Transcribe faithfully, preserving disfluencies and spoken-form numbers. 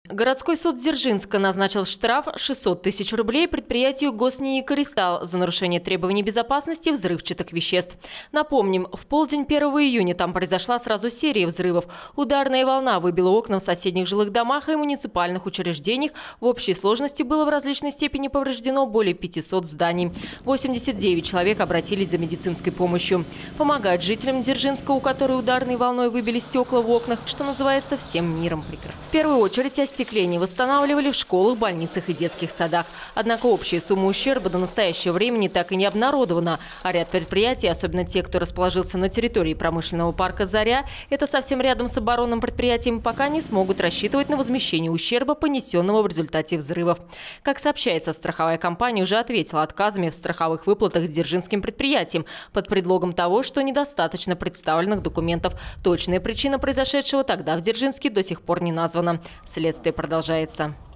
Городской суд Дзержинска назначил штраф шестьсот тысяч рублей предприятию «Госнии Кристалл» за нарушение требований безопасности взрывчатых веществ. Напомним, в полдень первого июня там произошла сразу серия взрывов. Ударная волна выбила окна в соседних жилых домах и муниципальных учреждениях. В общей сложности было в различной степени повреждено более пятисот зданий. восемьдесят девять человек обратились за медицинской помощью. Помогать жителям Дзержинска, у которых ударной волной выбили стекла в окнах, что называется, всем миром прекрасно. В первую очередь остекление восстанавливали в школах, больницах и детских садах. Однако общая сумма ущерба до настоящего времени так и не обнародована. А ряд предприятий, особенно те, кто расположился на территории промышленного парка «Заря», это совсем рядом с оборонным предприятием, пока не смогут рассчитывать на возмещение ущерба, понесенного в результате взрывов. Как сообщается, страховая компания уже ответила отказами в страховых выплатах дзержинским предприятиям под предлогом того, что недостаточно представленных документов. Точная причина произошедшего тогда в Дзержинске до сих пор не названа. Следствие продолжается.